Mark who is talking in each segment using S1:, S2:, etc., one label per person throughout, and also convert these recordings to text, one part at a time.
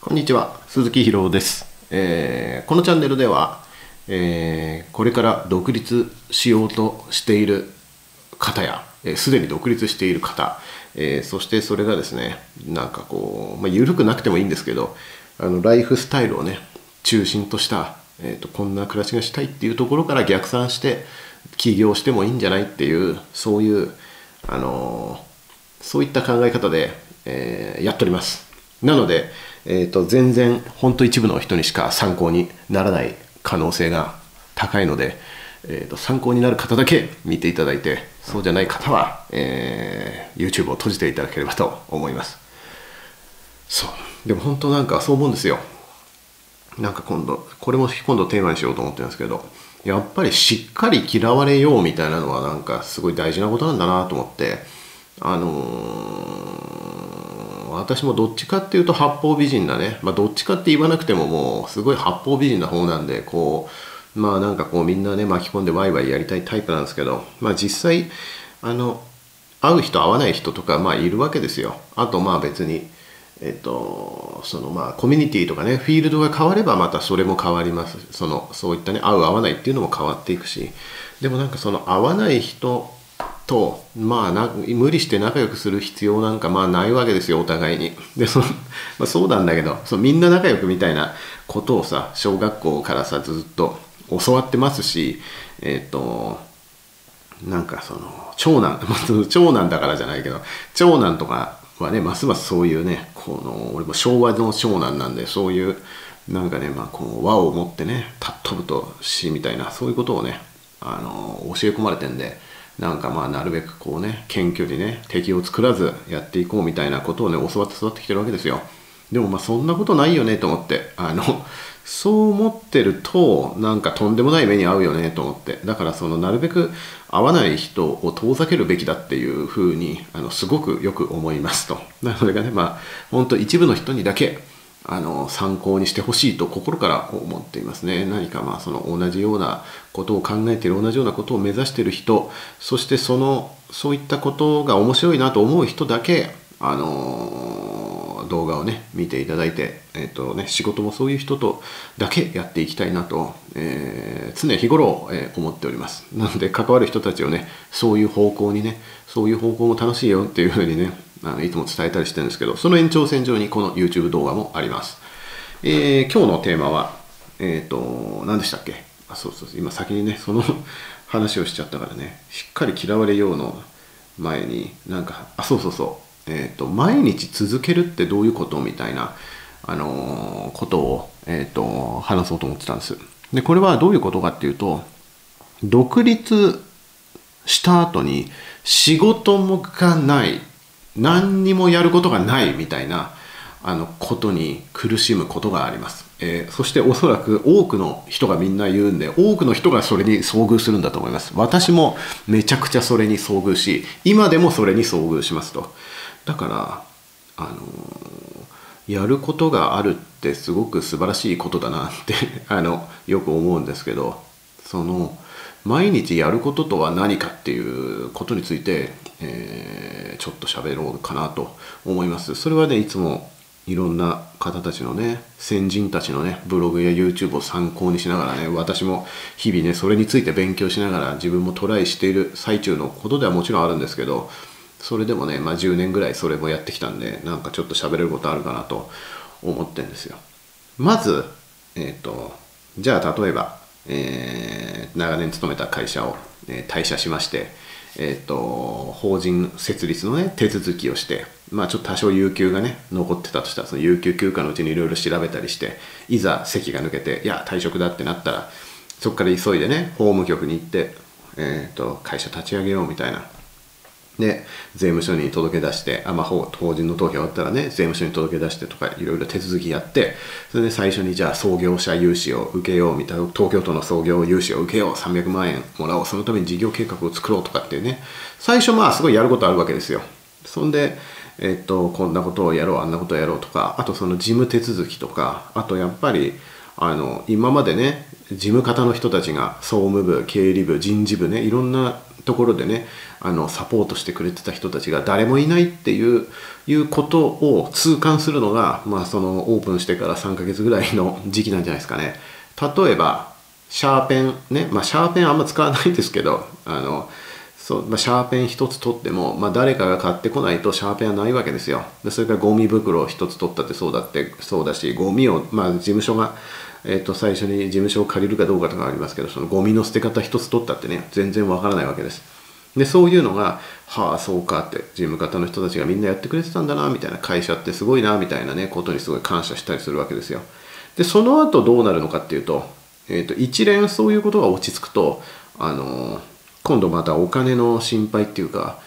S1: こんにちは、鈴木ひろです。このチャンネルでは、これから独立しようとしている方や、すでに独立している方、そしてそれがですね、なんかこう、緩くなくてもいいんですけど、ライフスタイルをね、中心とした、こんな暮らしがしたいっていうところから逆算して、起業してもいいんじゃないっていう、そういう、そういった考え方で、やっております。なので、全然本当一部の人にしか参考にならない可能性が高いので、参考になる方だけ見ていただいて、そうじゃない方は、YouTube を閉じていただければと思います。そう。でも本当なんかそう思うんですよ。なんかこれも今度テーマにしようと思ってるんですけど、やっぱりしっかり嫌われようみたいなのはなんかすごい大事なことなんだなと思って、私もどっちかっていうと八方美人なね、どっちかって言わなくてももうすごい八方美人な方なんで、なんかこうみんなね巻き込んでワイワイやりたいタイプなんですけど、実際会う人会わない人とかいるわけですよ。あと別にコミュニティとかねフィールドが変わればまたそれも変わります。そういったね会う会わないっていうのも変わっていくし、でもなんか会わない人と無理して仲良くする必要なんかないわけですよ、お互いに。でそうなんだけど、みんな仲良くみたいなことをさ、小学校からさずっと教わってますし、なんか長男長男だからじゃないけど、長男とかはねますますそういうね、俺も昭和の長男なんで、そういうなんかね和を持ってね尊ぶとしみたいな、そういうことをね教え込まれてんで、なんかなるべくこうね謙虚にね敵を作らずやっていこうみたいなことをね教わって育ってきてるわけですよ。でもそんなことないよねと思って、そう思ってるとなんかとんでもない目に遭うよねと思って、だからなるべく会わない人を遠ざけるべきだっていうふうにすごくよく思いますと。それがね本当一部の人にだけ参考にしてほしいと心から思っていますね。何か同じようなことを考えている、同じようなことを目指している人、そしてそういったことが面白いなと思う人だけ動画をね見ていただいて、仕事もそういう人とだけやっていきたいなと、常日頃、思っております。なので関わる人たちをねそういう方向にね、そういう方向も楽しいよっていうふうにねいつも伝えたりしてるんですけど、その延長線上にこの YouTube 動画もあります。今日のテーマは何でしたっけ。そう今先にねその話をしちゃったからね、しっかり嫌われようの前になんか毎日続けるってどういうことみたいな、ことを、話そうと思ってたんです。でこれはどういうことかっていうと、独立した後に仕事がない、何にもやることがないみたいなことに苦しむことがあります。そしておそらく多くの人がみんな言うんで、多くの人がそれに遭遇するんだと思います。私もめちゃくちゃそれに遭遇し、今でもそれに遭遇しますと。だからやることがあるってすごく素晴らしいことだなってよく思うんですけど、毎日やることとは何かっていうことについて、ちょっと喋ろうかなと思います。それはね、いつもいろんな方たちのね、先人たちのねブログや YouTube を参考にしながらね、私も日々ねそれについて勉強しながら自分もトライしている最中のことではもちろんあるんですけど、それでもね10年ぐらいそれもやってきたんで、なんかちょっと喋れることあるかなと思ってるんですよ。まずじゃあ例えば長年勤めた会社を、退社しまして、法人設立のね手続きをして、ちょっと多少有給がね残ってたとしたら、その有給休暇のうちにいろいろ調べたりして、いざ席が抜けていや退職だってなったら、そこから急いでね法務局に行って、会社立ち上げようみたいな。で税務署に届け出して、法人の登記が終わったらね税務署に届け出してとか、いろいろ手続きやって、それで最初にじゃあ創業者融資を受けようみたいな、東京都の創業融資を受けよう、300万円もらおう、そのために事業計画を作ろうとかっていうね、最初すごいやることあるわけですよ。そんでこんなことをやろう、あんなことをやろうとか、あとその事務手続きとか、あとやっぱり今までね事務方の人たちが総務部、経理部、人事部ね、いろんなところでねサポートしてくれてた人たちが誰もいないっていうことを痛感するのが、そのオープンしてから3ヶ月ぐらいの時期なんじゃないですかね。例えばシャーペンね、シャーペンあんま使わないんですけどそう、シャーペン一つ取っても、誰かが買ってこないとシャーペンはないわけですよ。でそれからゴミ袋を一つ取ったってそうだし、ゴミを、事務所が、最初に事務所を借りるかどうかとかありますけど、そのゴミの捨て方一つ取ったってね全然わからないわけです。でそういうのがそうかって事務方の人たちがみんなやってくれてたんだなみたいな、会社ってすごいなみたいなねことにすごい感謝したりするわけですよ。でその後どうなるのかっていうと、一連そういうことが落ち着くと今度またお金の心配っていうか、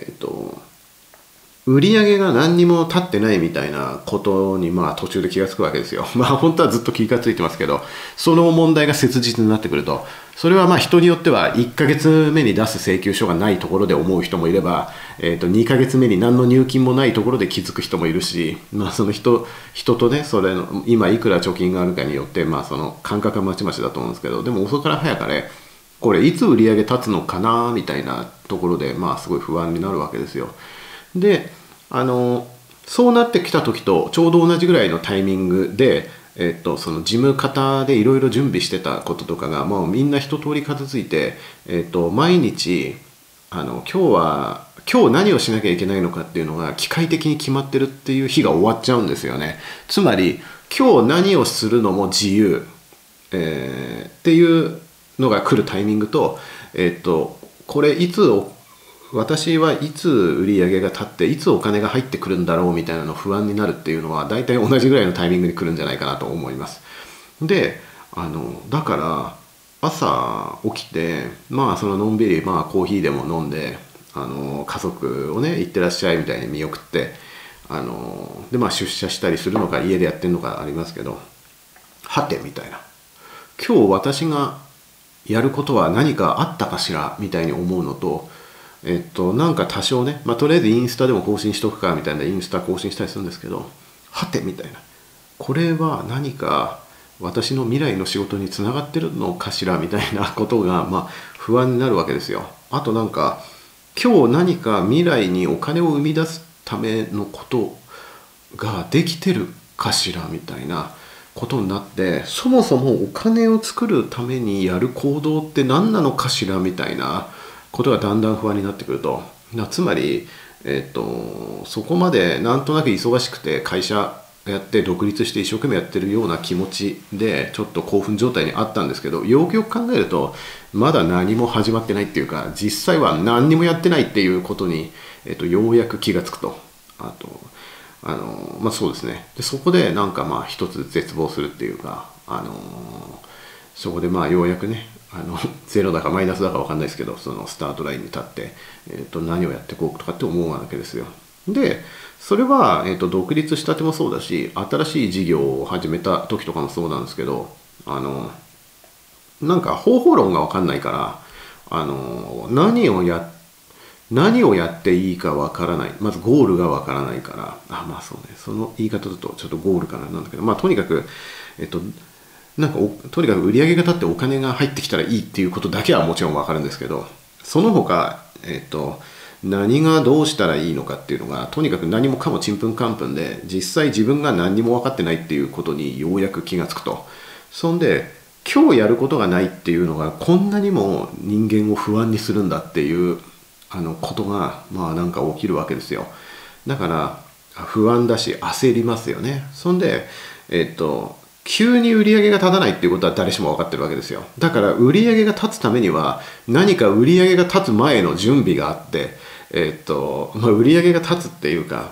S1: 売り上げが何にも立ってないみたいなことに途中で気がつくわけですよ。本当はずっと気がついてますけど、その問題が切実になってくると、それは人によっては1ヶ月目に出す請求書がないところで思う人もいれば、2ヶ月目に何の入金もないところで気づく人もいるし、その人とねそれの今いくら貯金があるかによって、その感覚はまちまちだと思うんですけど、でも遅から早かれこれいつ売り上げ立つのかなみたいなところですごい不安になるわけですよ。でそうなってきた時とちょうど同じぐらいのタイミングで、その事務方でいろいろ準備してたこととかがもうみんな一通り片付いて、毎日今日何をしなきゃいけないのかっていうのが機械的に決まってるっていう日が終わっちゃうんですよね。つまり今日何をするのも自由、っていうのが来るタイミングと、これ私はいつ売り上げが立っていつお金が入ってくるんだろうみたいなの不安になるっていうのは大体同じぐらいのタイミングに来るんじゃないかなと思います。でだから朝起きてそののんびりコーヒーでも飲んで家族をね行ってらっしゃいみたいに見送ってで出社したりするのか家でやってるのかありますけど、はてみたいな、今日私がやることは何かあったかしらみたいに思うのと、なんか多少ね、とりあえずインスタでも更新しとくかみたいなインスタ更新したりするんですけど、はてみたいな、これは何か私の未来の仕事につながってるのかしらみたいなことが不安になるわけですよ。あとなんか今日何か未来にお金を生み出すためのことができてるかしらみたいなことになって、そもそもお金を作るためにやる行動って何なのかしらみたいなことがだんだん不安になってくると、つまり、そこまでなんとなく忙しくて会社やって独立して一生懸命やってるような気持ちでちょっと興奮状態にあったんですけど、よくよく考えるとまだ何も始まってないっていうか、実際は何にもやってないっていうことに、ようやく気がつくと。そうですね。でそこでなんか一つ絶望するっていうか、そこでようやくねゼロだかマイナスだか分かんないですけど、そのスタートラインに立って、何をやっていこうとかって思うわけですよ。でそれは、独立したてもそうだし、新しい事業を始めた時とかもそうなんですけど、なんか方法論が分かんないから、何をやっていいか分からない、まずゴールが分からないから、そうね、その言い方だとちょっとゴールかななんだけど、とにかくとにかく売り上げが立ってお金が入ってきたらいいっていうことだけはもちろん分かるんですけど、その他、何がどうしたらいいのかっていうのがとにかく何もかもちんぷんかんぷんで、実際自分が何にも分かってないっていうことにようやく気がつくと。そんで今日やることがないっていうのがこんなにも人間を不安にするんだっていうことがなんか起きるわけですよ。だから不安だし焦りますよね。そんで急に売り上げが立たないっていうことは誰しも分かってるわけですよ。だから売り上げが立つためには何か売り上げが立つ前の準備があって、売り上げが立つっていうか、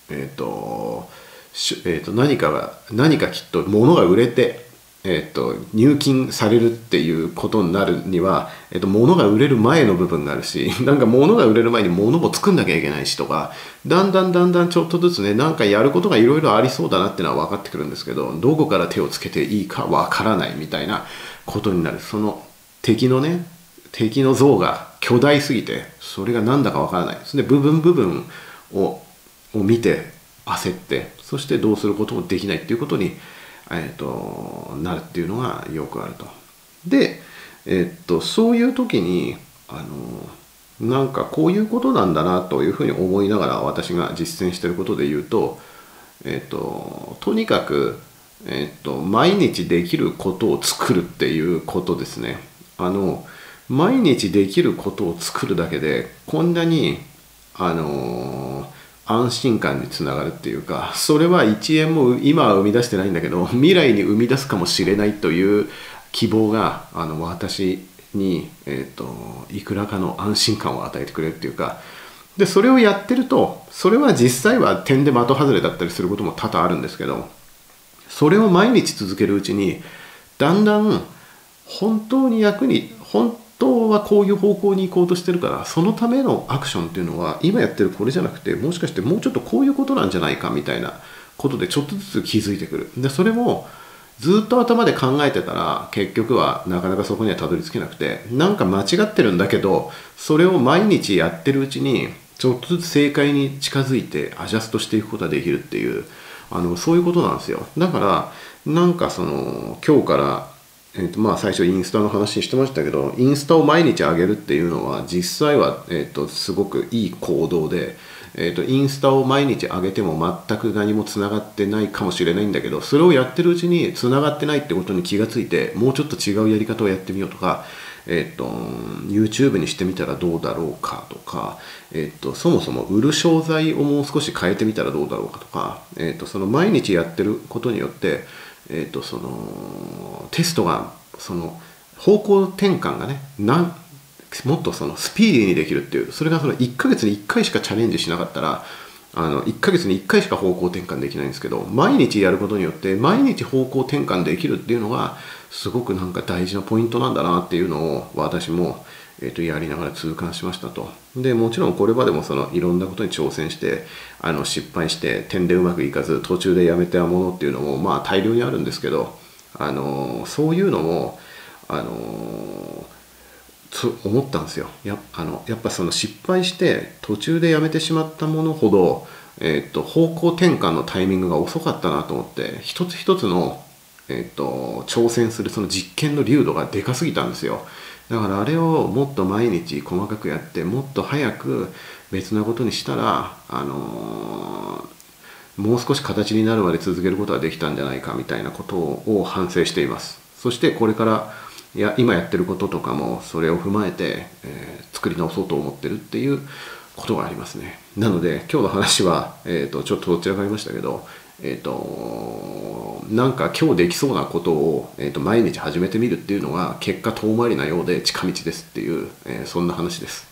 S1: 何かきっと物が売れて、入金されるっていうことになるには、物が売れる前の部分があるし、なんか物が売れる前に物を作んなきゃいけないしとか、だんだんちょっとずつね、なんかやることがいろいろありそうだなっていうのは分かってくるんですけど、どこから手をつけていいか分からないみたいなことになる。その敵の像が巨大すぎてそれが何だか分からない。それで部分を見て焦って、そしてどうすることもできないっていうことになるっていうのがよくあると。で、そういう時になんかこういうことなんだなというふうに思いながら私が実践していることで言うと、とにかく、毎日できることを作るっていうことですね。毎日できることを作るだけでこんなに、安心感につながるっていうか、それは1円も今は生み出してないんだけど未来に生み出すかもしれないという希望が私に、いくらかの安心感を与えてくれるっていうか、でそれをやってると、それは実際は点で的外れだったりすることも多々あるんですけど、それを毎日続けるうちにだんだん本当はこういう方向に行こうとしてるから、そのためのアクションっていうのは今やってるこれじゃなくて、もしかしてもうちょっとこういうことなんじゃないかみたいなことでちょっとずつ気づいてくる。でそれもずっと頭で考えてたら結局はなかなかそこにはたどり着けなくて、なんか間違ってるんだけど、それを毎日やってるうちにちょっとずつ正解に近づいてアジャストしていくことができるっていう、そういうことなんですよ。だからなんか今日から、まあ最初インスタの話してましたけど、インスタを毎日上げるっていうのは実際は、すごくいい行動で、インスタを毎日上げても全く何もつながってないかもしれないんだけど、それをやってるうちにつながってないってことに気がついて、もうちょっと違うやり方をやってみようとか、YouTube にしてみたらどうだろうかとか、そもそも売る商材をもう少し変えてみたらどうだろうかとか、その毎日やってることによって、そのテストが方向転換がね、もっとスピーディーにできるっていう、それが1ヶ月に1回しかチャレンジしなかったら、1ヶ月に1回しか方向転換できないんですけど、毎日やることによって毎日方向転換できるっていうのがすごくなんか大事なポイントなんだなっていうのを私もやりながら痛感しましたと。でもちろんこれまでもいろんなことに挑戦して失敗して点でうまくいかず途中でやめたものっていうのもまあ大量にあるんですけど、そういうのも思ったんですよ。やっぱ失敗して途中でやめてしまったものほど、方向転換のタイミングが遅かったなと思って、一つ一つの、挑戦するその実験の流度がでかすぎたんですよ。だからあれをもっと毎日細かくやってもっと早く別なことにしたら、もう少し形になるまで続けることができたんじゃないかみたいなことを反省しています。そしてこれから今やってることとかもそれを踏まえて、作り直そうと思ってるっていうことがありますね。なので今日の話は、ちょっとどちらかりましたけど、なんか今日できそうなことを、毎日始めてみるっていうのが結果遠回りなようで近道ですっていう、そんな話です。